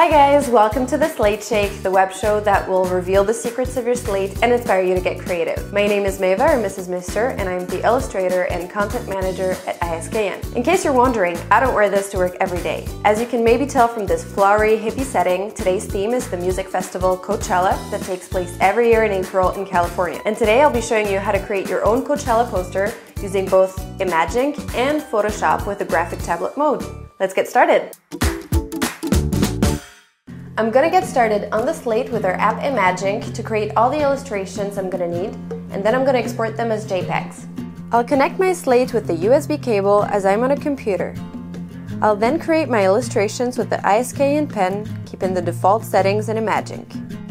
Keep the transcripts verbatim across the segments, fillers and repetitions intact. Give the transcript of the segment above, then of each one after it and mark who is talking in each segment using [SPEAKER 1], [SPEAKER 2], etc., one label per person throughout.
[SPEAKER 1] Hi guys, welcome to the Slate Shake, the web show that will reveal the secrets of your slate and inspire you to get creative. My name is Maeva, or Missus Mister, and I'm the illustrator and content manager at I S K N. In case you're wondering, I don't wear this to work every day. As you can maybe tell from this flowery, hippie setting, today's theme is the music festival Coachella that takes place every year in April in California. And today I'll be showing you how to create your own Coachella poster using both Imagink and Photoshop with the graphic tablet mode. Let's get started. I'm gonna get started on the Slate with our app Imagink to create all the illustrations I'm gonna need, and then I'm gonna export them as JPEGs. I'll connect my Slate with the U S B cable as I'm on a computer. I'll then create my illustrations with the I S K N pen, keeping the default settings in Imagink.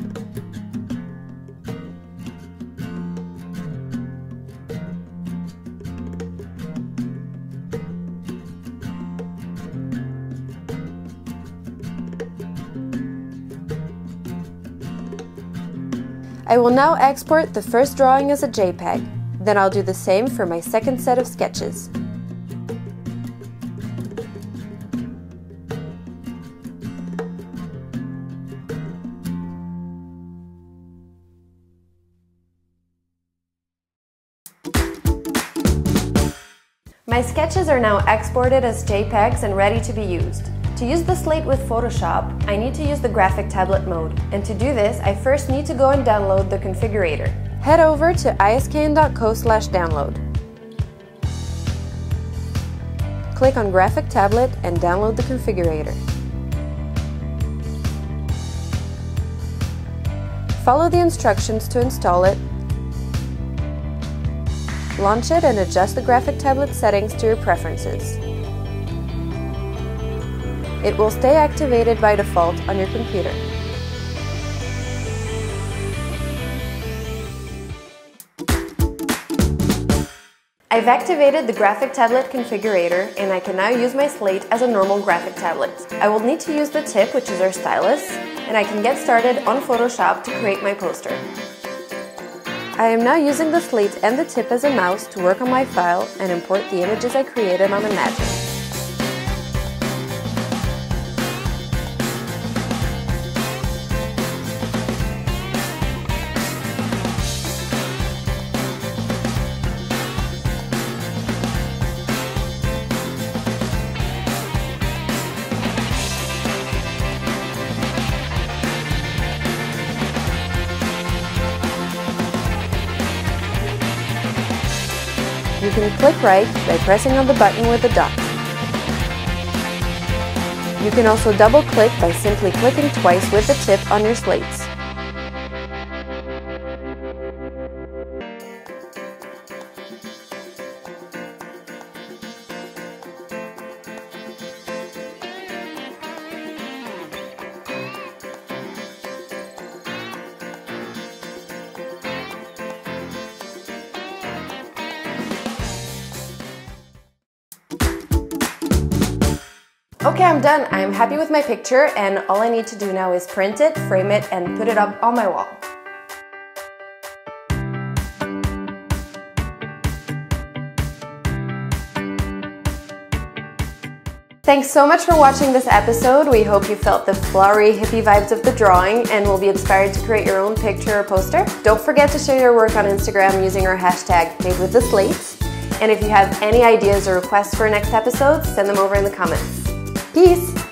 [SPEAKER 1] I will now export the first drawing as a JPEG, then I'll do the same for my second set of sketches. My sketches are now exported as JPEGs and ready to be used. To use the Slate with Photoshop, I need to use the graphic tablet mode, and to do this, I first need to go and download the configurator. Head over to I S K N dot co slash download. Click on Graphic Tablet and download the configurator. Follow the instructions to install it. Launch it and adjust the graphic tablet settings to your preferences. It will stay activated by default on your computer. I've activated the graphic tablet configurator, and I can now use my Slate as a normal graphic tablet. I will need to use the tip, which is our stylus, and I can get started on Photoshop to create my poster. I am now using the Slate and the tip as a mouse to work on my file and import the images I created on Imagink. You can click right by pressing on the button with the dot. You can also double-click by simply clicking twice with the tip on your slates. Okay, I'm done. I'm happy with my picture, and all I need to do now is print it, frame it, and put it up on my wall. Thanks so much for watching this episode. We hope you felt the flowery, hippie vibes of the drawing and will be inspired to create your own picture or poster. Don't forget to share your work on Instagram using our hashtag Made with the Slates. And if you have any ideas or requests for next episodes, send them over in the comments. Peace!